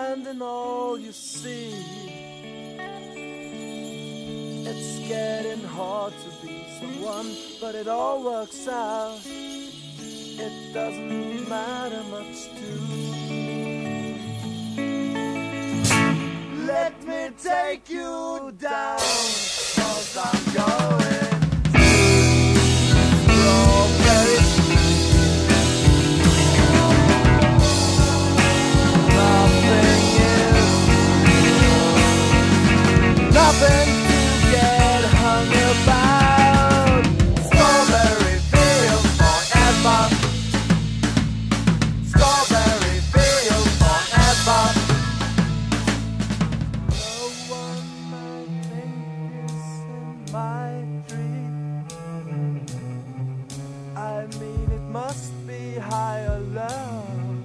hand in all you see. It's getting hard to be someone, but it all works out. It doesn't matter much to me. Let me take you down, 'cause I'm going to strawberry fields. Nothing to get hung about. Strawberry fields forever. Strawberry fields forever. No one I think is in my dream. I mean, it must be higher love.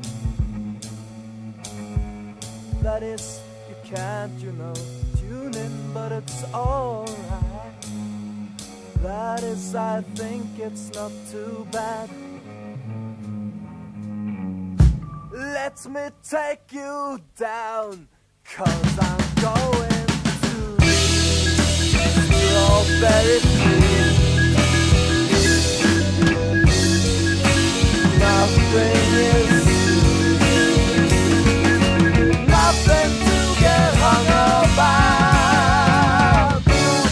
That is, you can't, you know, tune in, but it's alright. That is, I think it's not too bad. Let me take you down, 'cause I'm going to strawberry fields. Nothing is nothing to get hung about.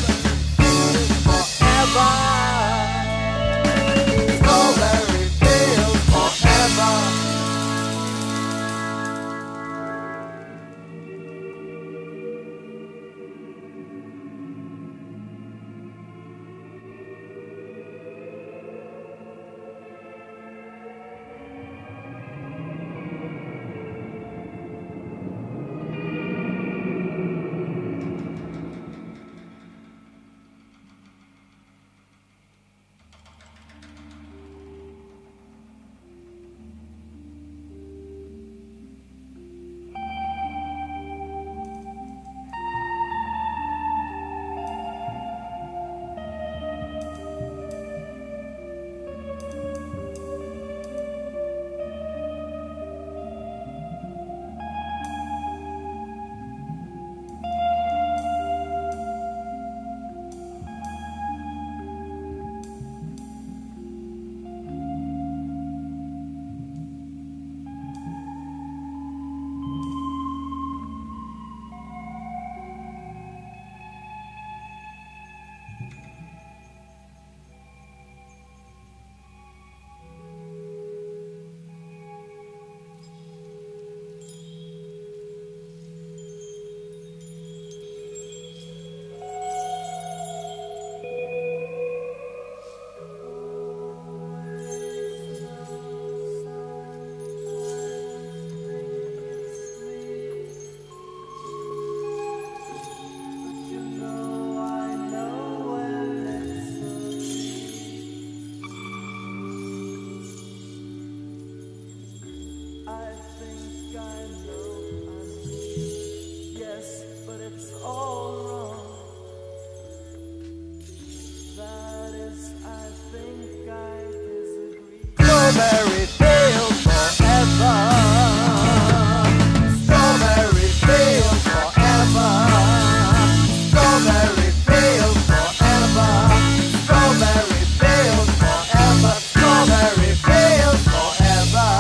Forever. Strawberry fields forever. Strawberry fields forever. Strawberry fields forever. Strawberry fields forever. Strawberry fields forever. Strawberry fields forever.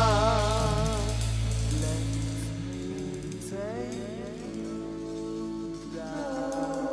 Let me take you down.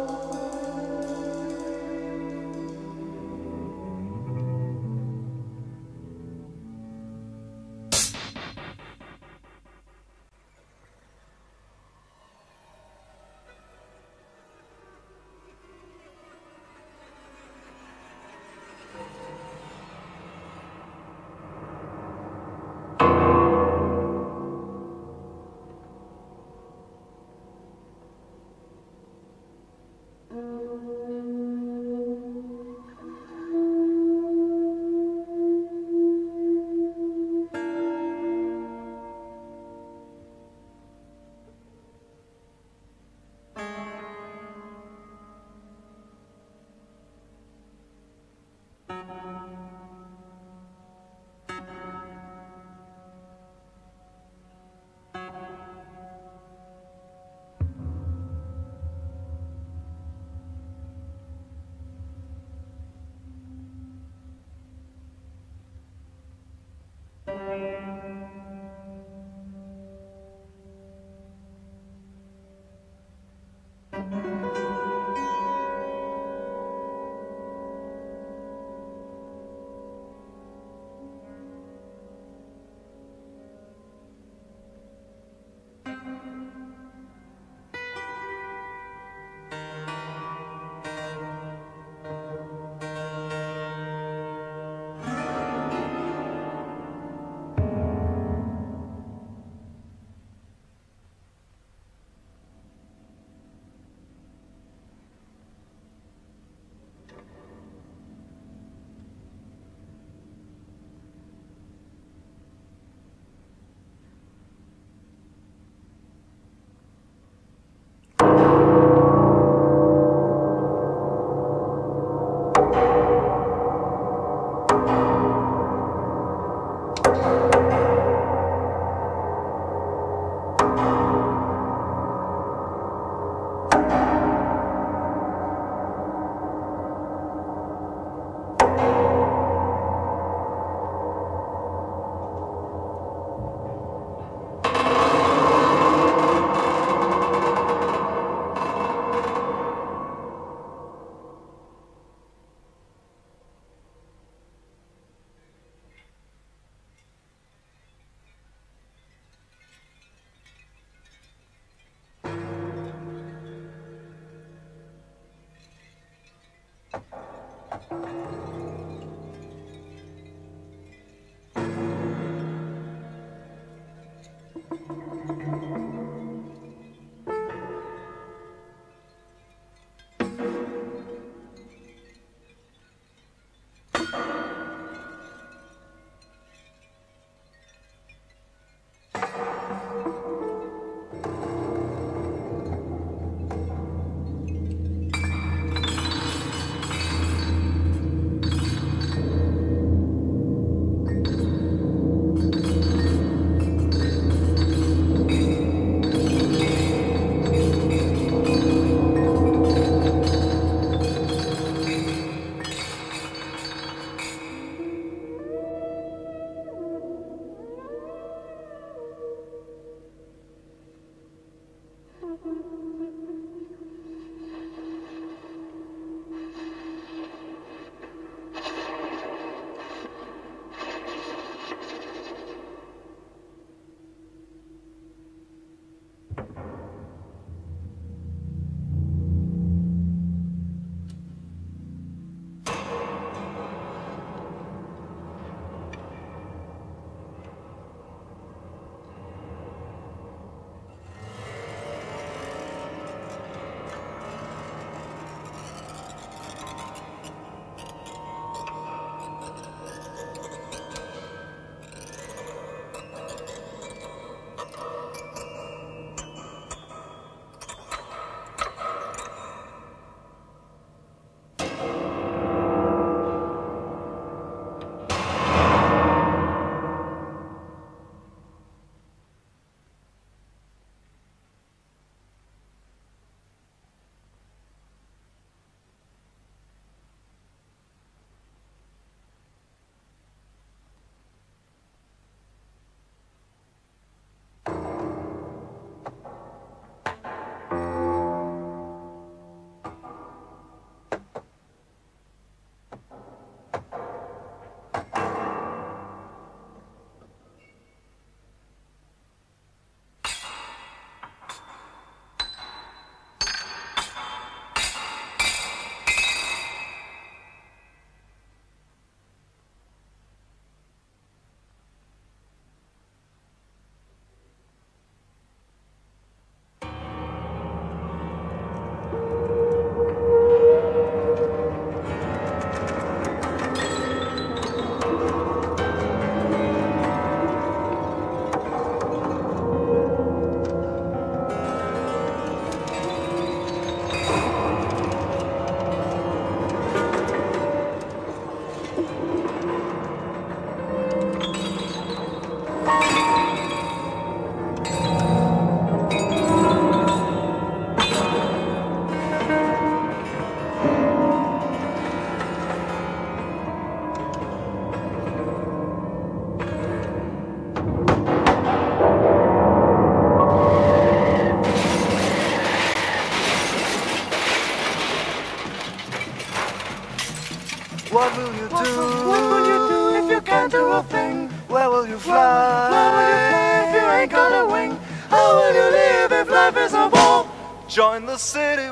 What will you do? What will you do if you can't do a thing? Where will you fly? Where will you fly if you ain't got a wing? How will you live if life is a war? Join the city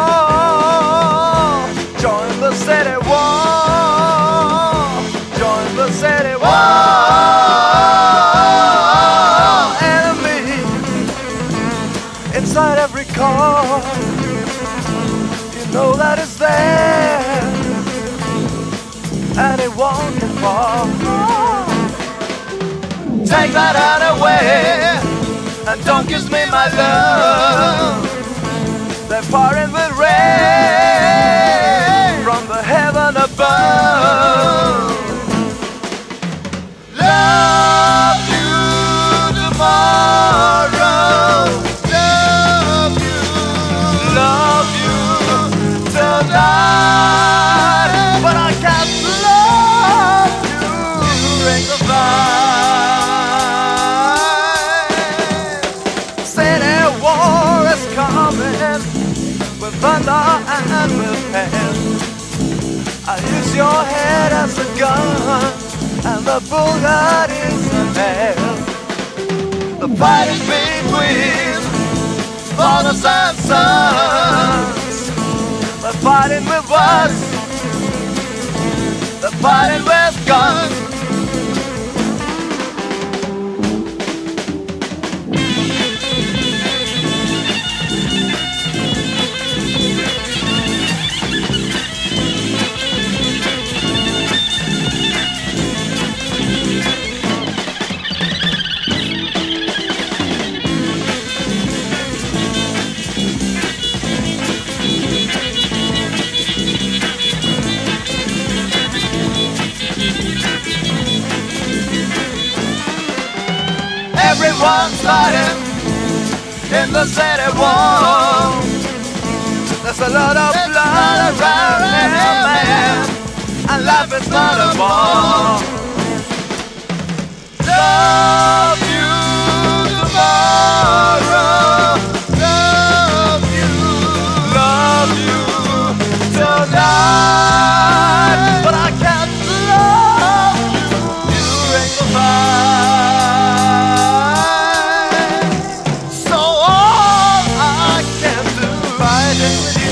war. Join the city war. Join the city war. Enemy inside every car. You know that it's there, and it won't get far. Take that hand away, and don't kiss me, my love. They're pouring with rain from the heaven above. Love you tomorrow. Love you tonight. But I can't love you during the fight. City war is coming with thunder and with hail. I use your head as a gun, and the bullet is the nail. The fight is between fathers and sons. They're fighting with us. They're fighting with guns. Everyone's fighting in the city wall. There's a lot of blood around here, man, and life is not a ball. Love you tomorrow. Love you tonight. But I can't love you during the fight. So all I can do is fighting with you.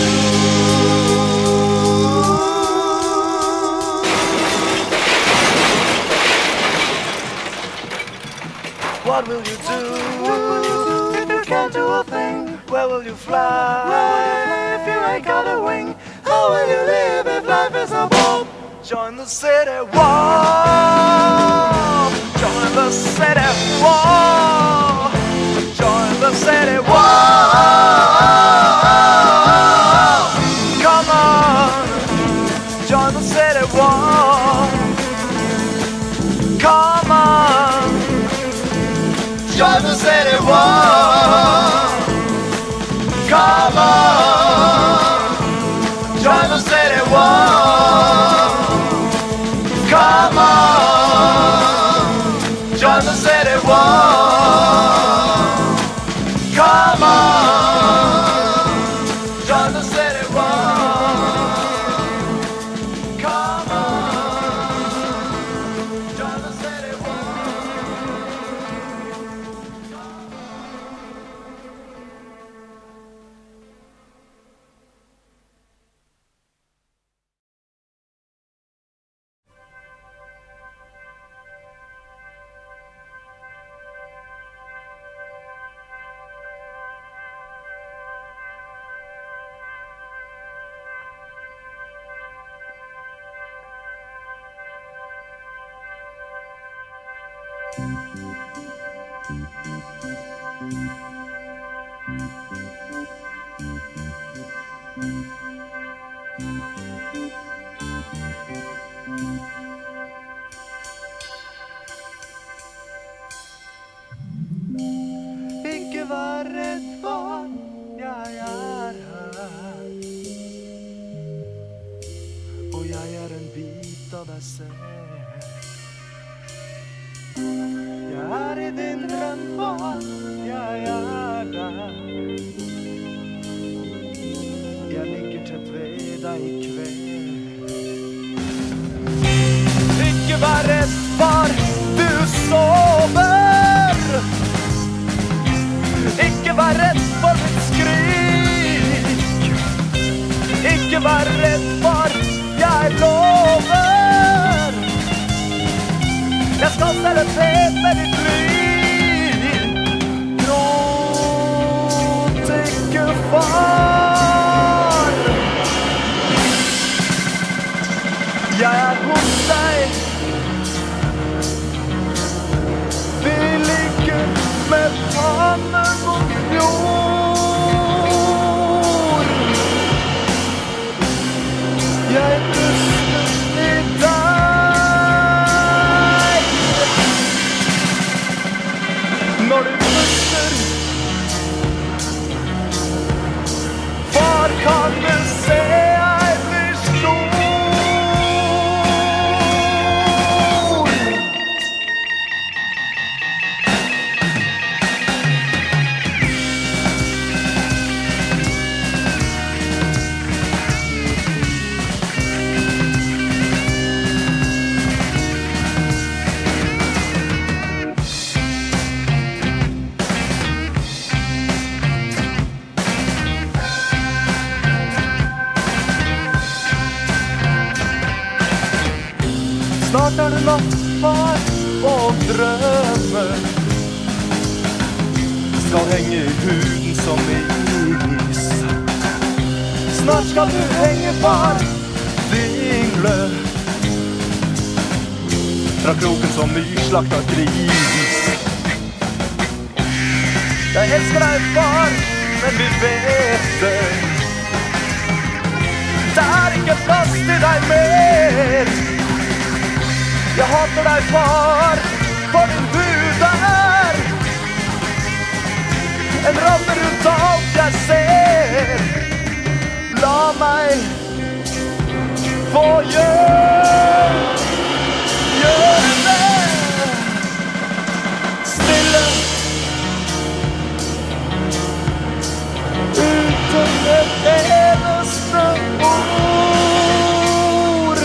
What will you do? What will you do if you can't do a thing? Where will you fly? Where will you fly if you ain't got a wing? How will you live if life is a war? Join the city war. Join the city war. Join the city war. Come on. Join the city war. Come on. Join the city war. Come on. Join the city war. Come on. Join the city war. Come on. Join the city war. Come on. Join the city war. Ikke vær redd for, jeg er her. Og jeg er en bit av deg selv. Jeg er i din drøm for, jeg er der. Jeg ligger tett ved deg i kveld. Ikke vær redd, far, du sover. Ikke vær redd for mitt skrik. Ikke vær redd, far, jeg lover. Jeg skal stelle pent med ditt liv. Gråt ikke, far. Jeg hos deg. Vi ligger med pannen mot jord. Jeg puster i deg. Når du puster, far, kan du se jeg blir stor. Snart er det natt, far, og drømmer skal henge i huden som is. Snart skal du henge, far, dingle fra kroken som nyslakta gris. Jeg elsker deg, far, men vi vet det. Det er ikke plass til deg mer. Jeg hater deg, far, for din hud er en ramme rundt alt jeg ser. La meg få gjøre det stille uten et eneste ord.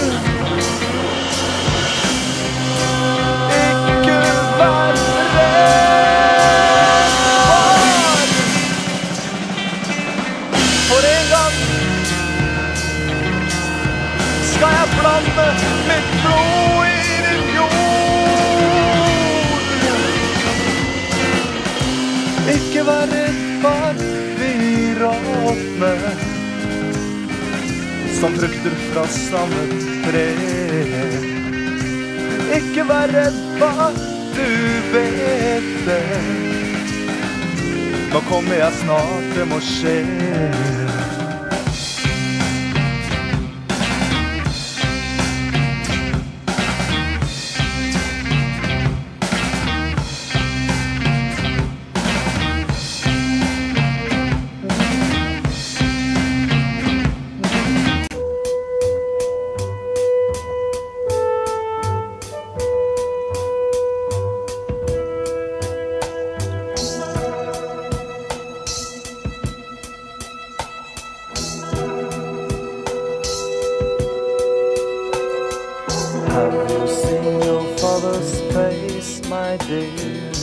Skal jeg blande mitt blod i din jord? Ikke vær redd, far, vi råtner som frukter fra samme tre. Ikke vær redd, far, du vet det. Nå kommer jeg snart, det må skje. Have you seen your father's face, my dear?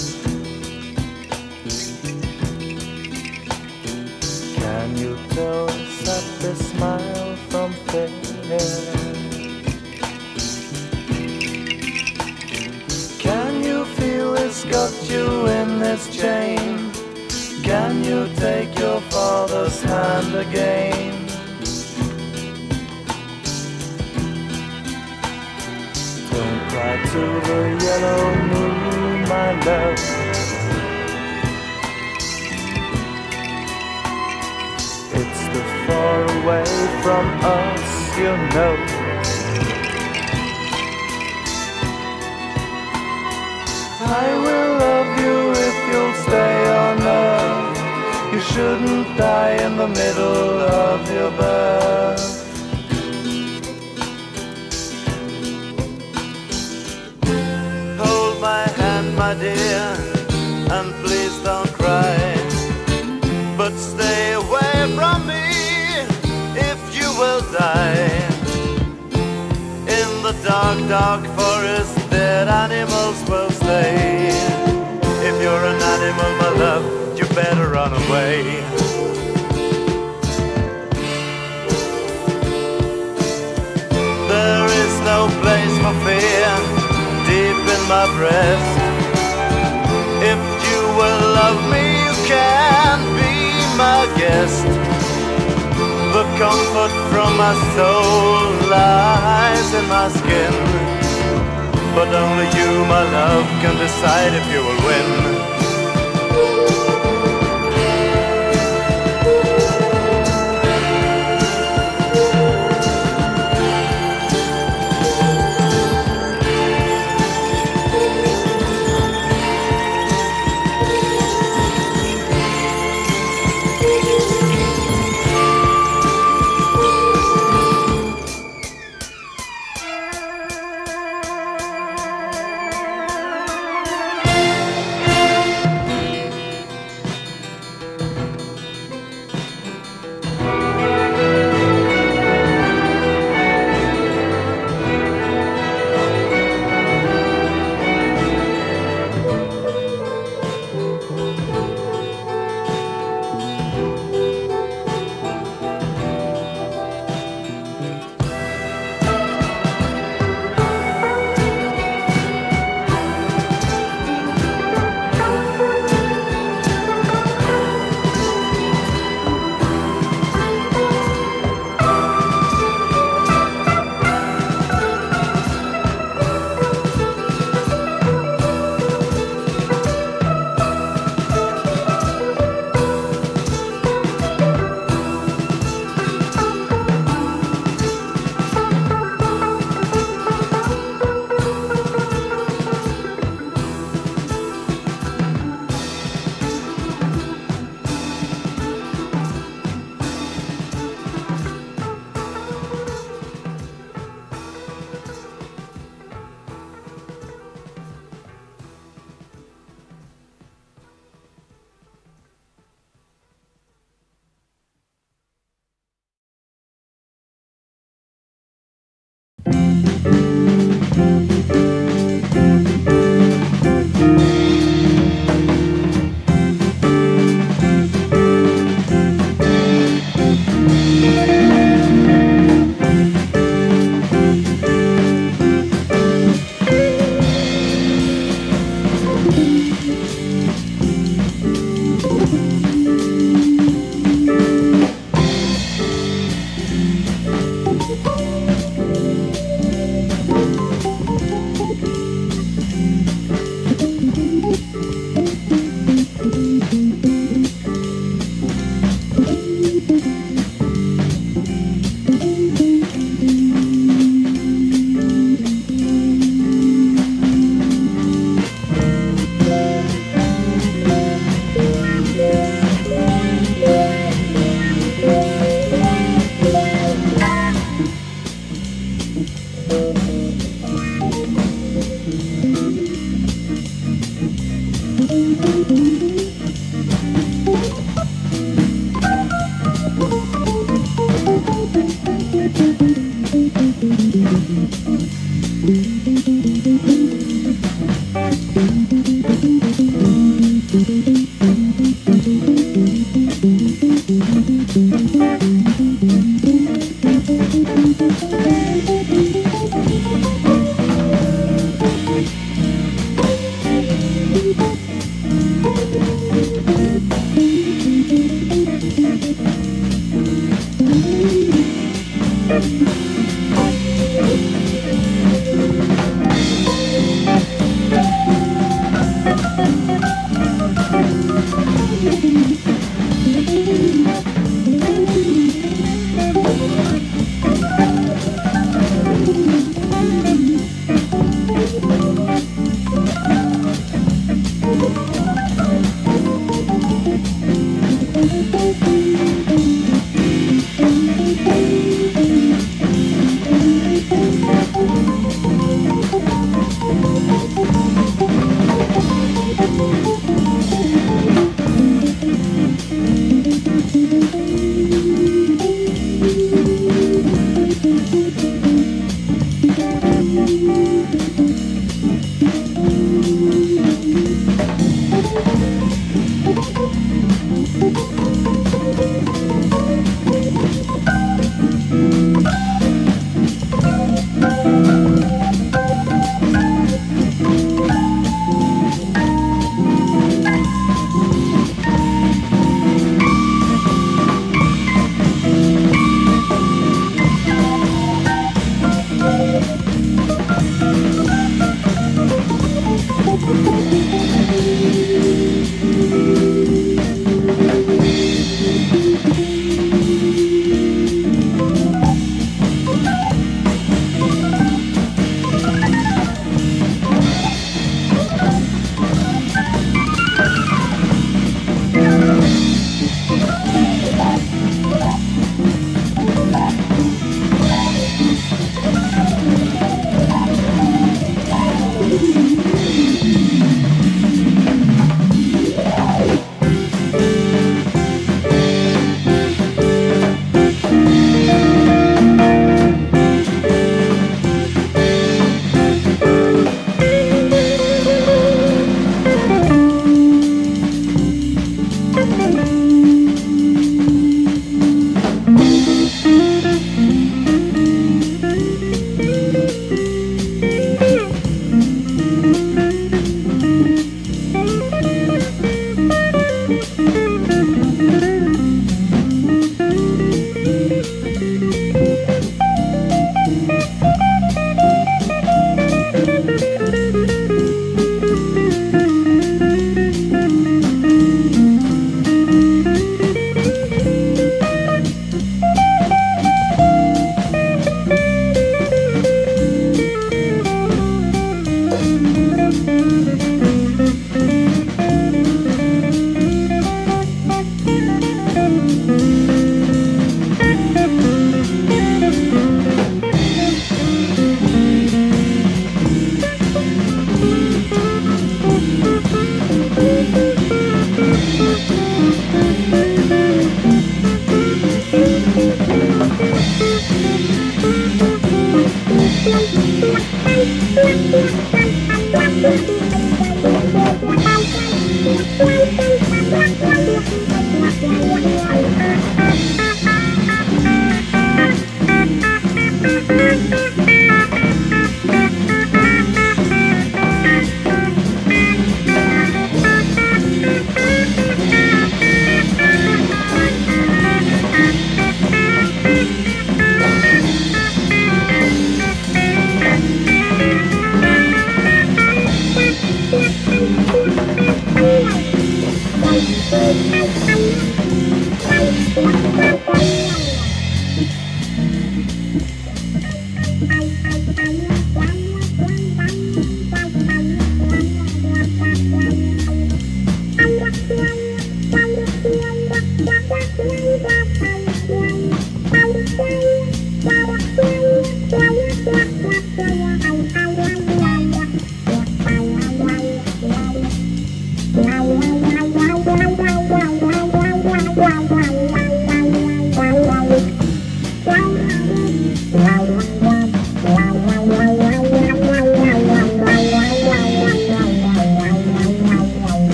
Can you tell that the smile from fear? Can you feel it's got you in this chain? Can you take your father's hand again? To the yellow moon, my love. It's the far away from us, you know. I will love you if you'll stay on earth. You shouldn't die in the middle of your birth. My dear, and please don't cry, but stay away from me if you will die in the dark, dark forest, dead animals will stay. If you're an animal, my love, you better run away. There is no place for fear deep in my breast. If you will love me, you can be my guest. The comfort from my soul lies in my skin, but only you, my love, can decide if you will win.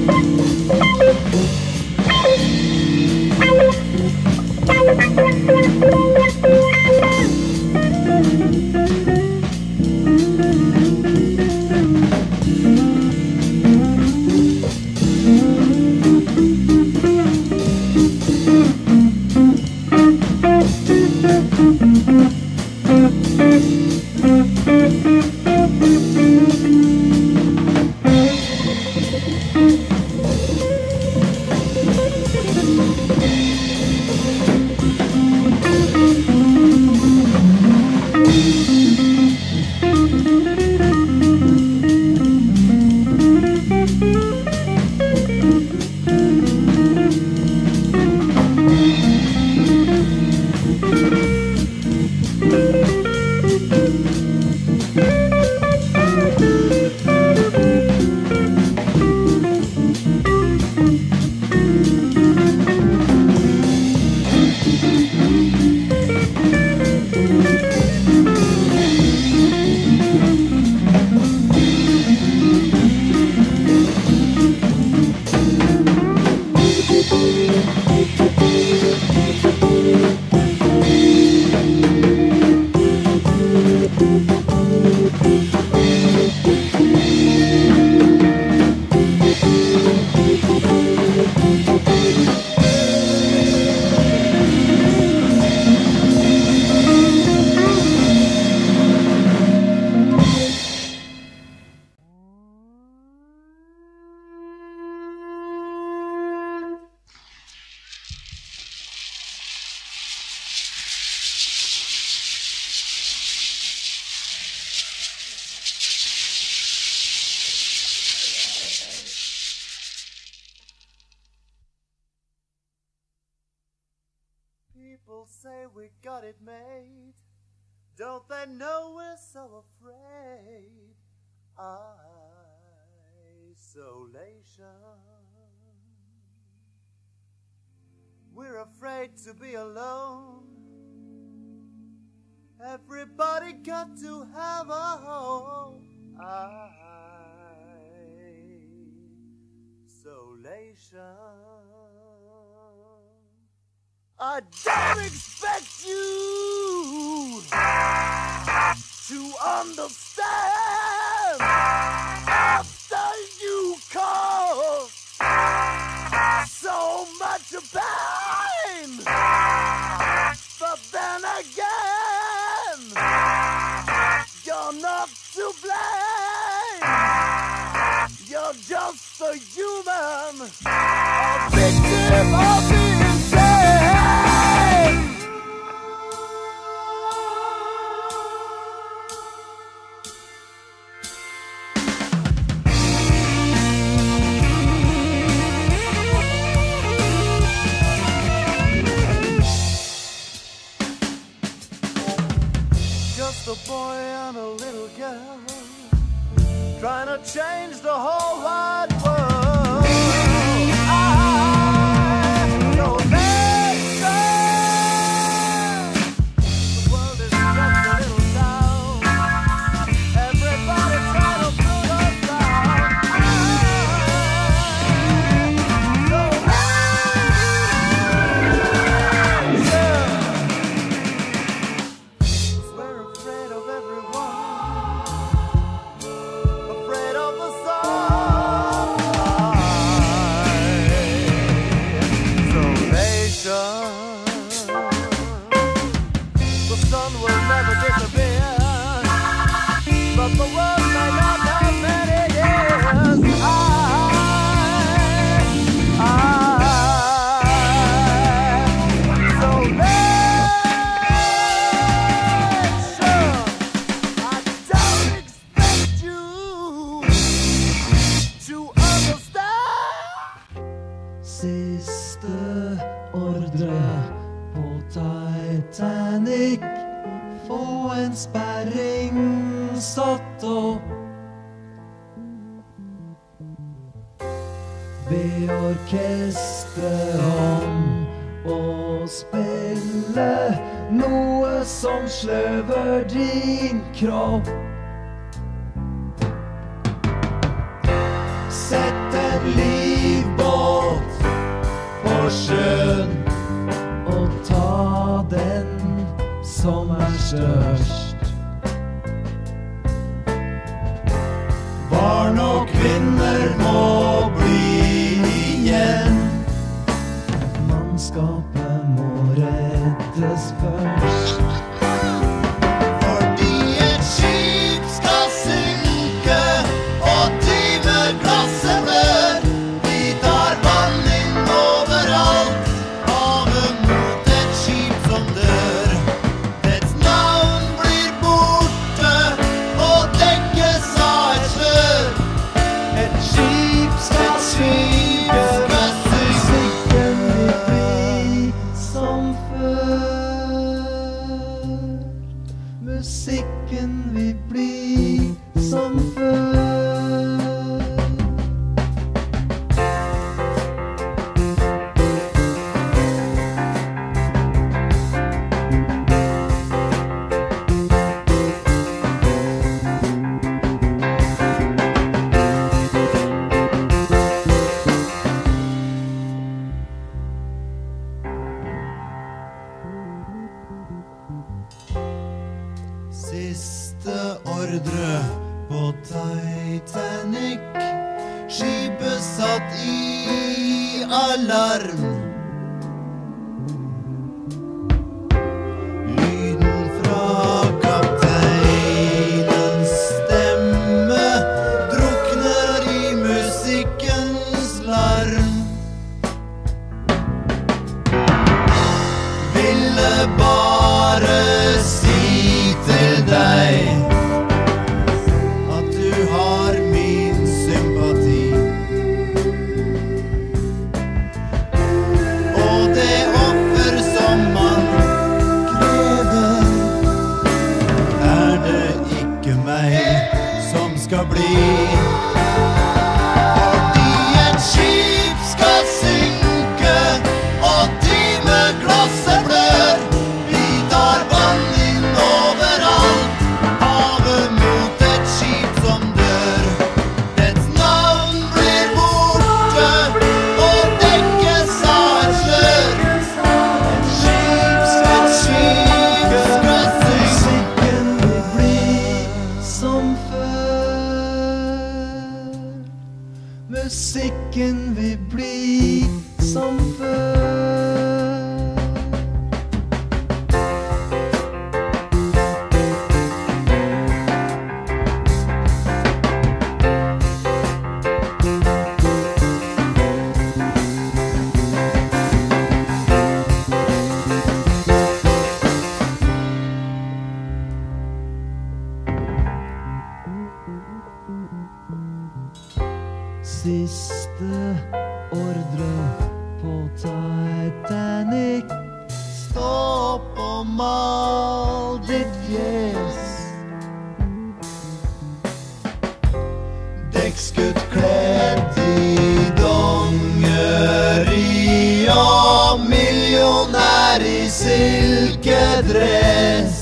People say we got it made. Don't they know we're so afraid? Isolation. We're afraid to be alone. Everybody got to have a home. Isolation. I don't expect you to understand after you caused so much pain. But then again, you're not to blame. You're just a human, a victim of the insane. Just a boy and a little girl trying to change the whole wide world. I know nation. The world is just a little town. Everybody trying to put us down. We're afraid of everyone, afraid of the sun. Isolation. The sun will never disappear, but the world may not have many years. Siste ordre på Titanic. Få en sperring satt og be orkestret om å spille noe som sløver din kropp. Sett en lyd sjøen og ta den som størst. Barn og kvinner må bli igjen. Mannskapet må reddes først. Fordi et skip skal synke og timeglasset blør. Vi tar vann inn overalt, havet mot et skip som dør. Dets navn blir borte og dekkes av et slør. Et skip skal synke, musikken vil bli som før. Musikken vil bli som før. Siste ordre på Titanic. Skipet satt i alarm. Lyden fra kapteinens stemme drukner i musikkens larm. Ville bare si til deg at du har min sympati. Og det offer som man krever, det ikke meg som skal bli. Fordi et skip skal synke og timeglasset blør. Vi tar vann inn overalt, havet mot et skip som dør. Dets navn blir borte og dekkes av et slør. Et skip skal synke, Musikken vil bli som før. Musikken vil bli som før. Siste ordre på Titanic. stå opp og mal ditt fjes. Dekkskutt kledd i dongeri og millionær i silkedress.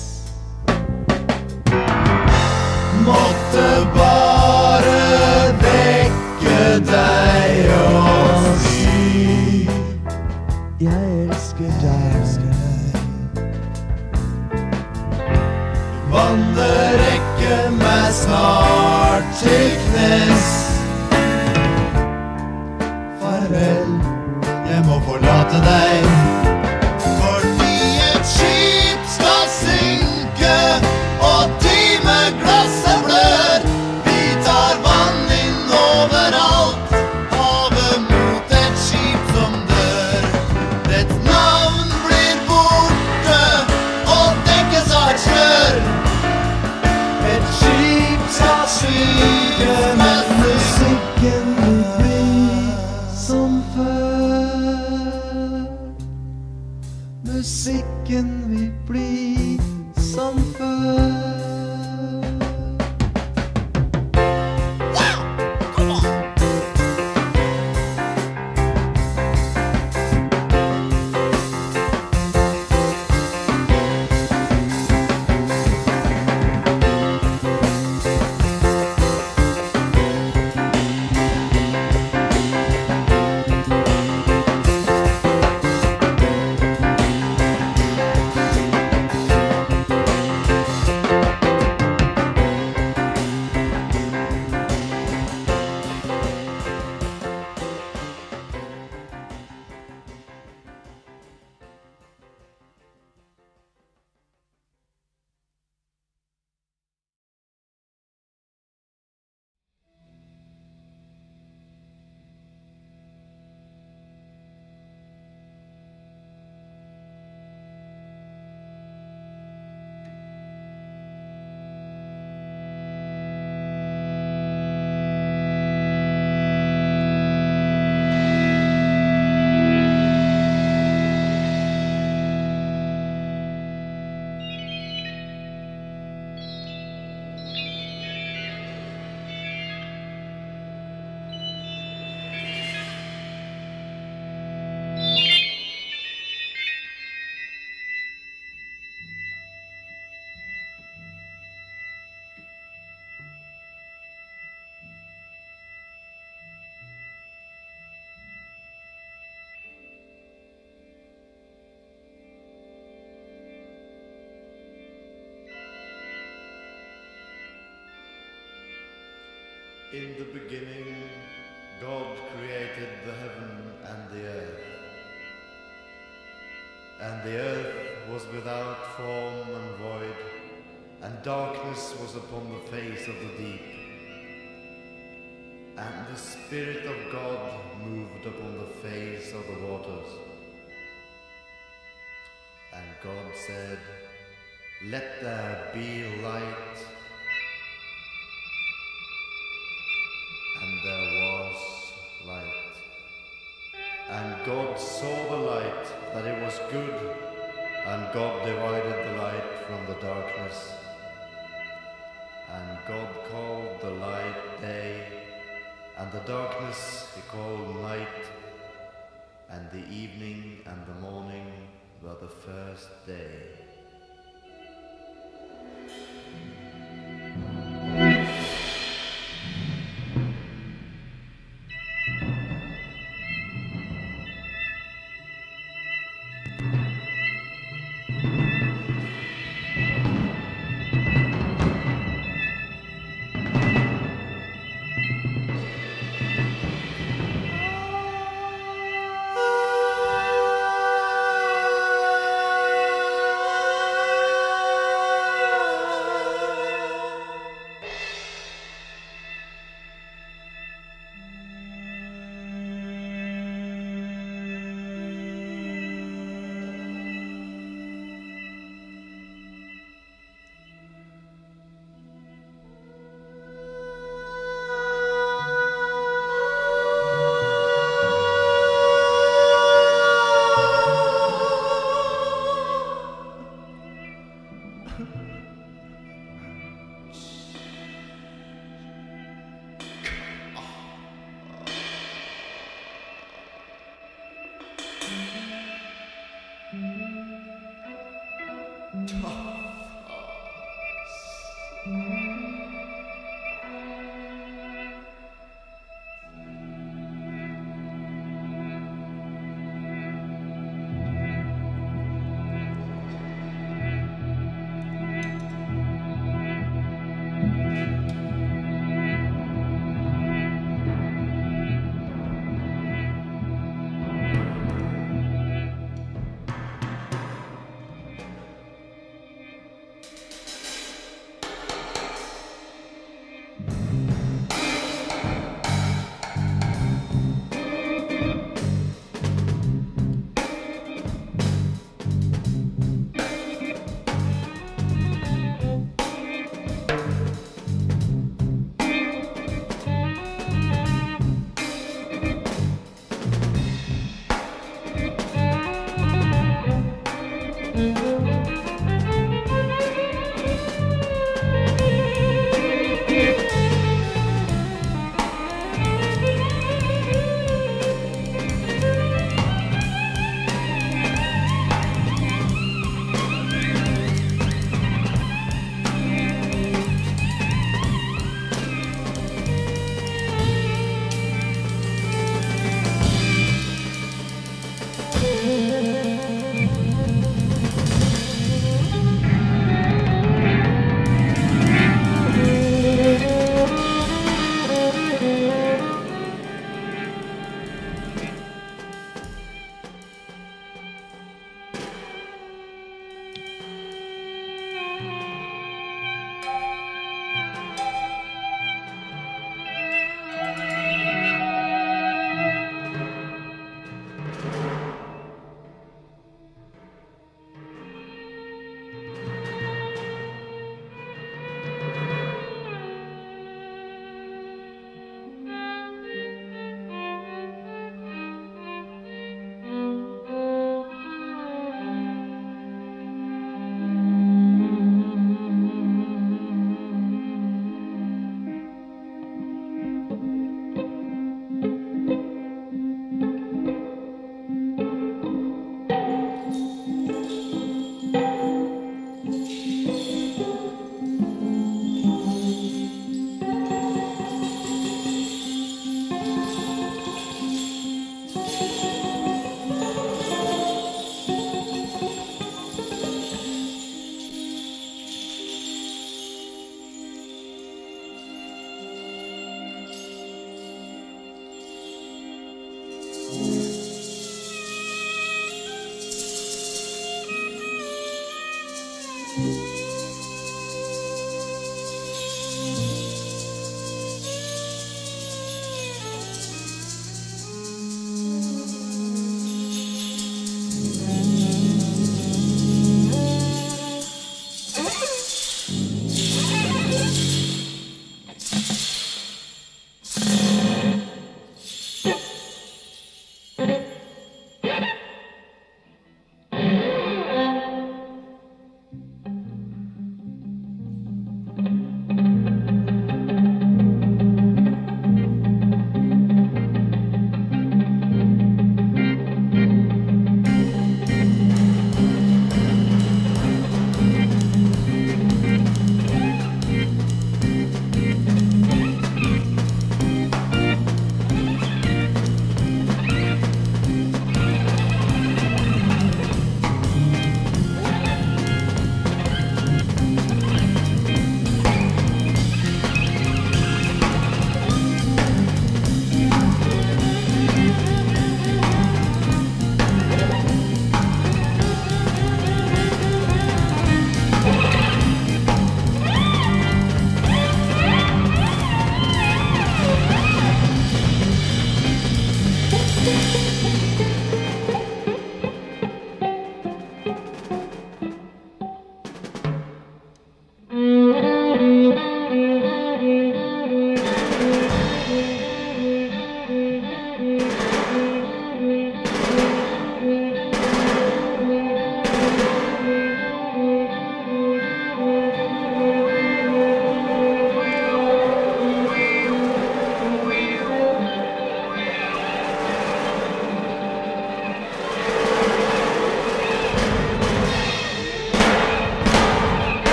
Måtte bare vekke deg og si Jeg elsker deg. Vannet rekker meg snart til knes. Farvel, jeg må forlate deg. Fordi et skip skal synke og timeglasset blør. Vi tar vann inn overalt, havet mot et skip som dør. Dets navn blir borte og dekkes av et slør. Et skip skal synke, men Musikken vil bli som før. Musikken vil bli som før. In the beginning, God created the heaven and the earth. And the earth was without form and void, and darkness was upon the face of the deep. And the Spirit of God moved upon the face of the waters. And God said, "Let there be light." And there was light. And God saw the light, that it was good, and God divided the light from the darkness. And God called the light day, and the darkness he called night, and the evening and the morning were the first day.